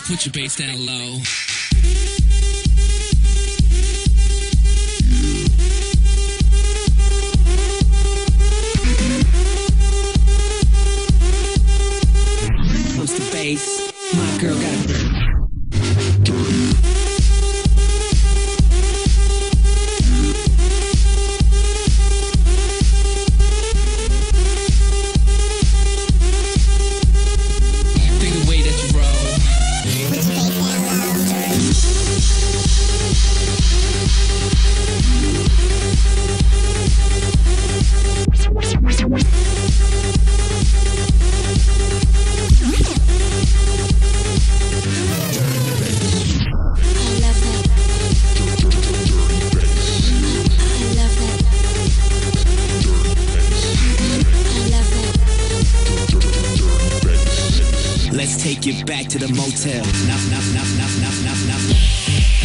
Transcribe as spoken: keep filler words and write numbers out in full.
Put your bass down low. What's the bass? My girl got a Let's take it back to the motel. Knock, knock, knock, knock, knock, knock, knock.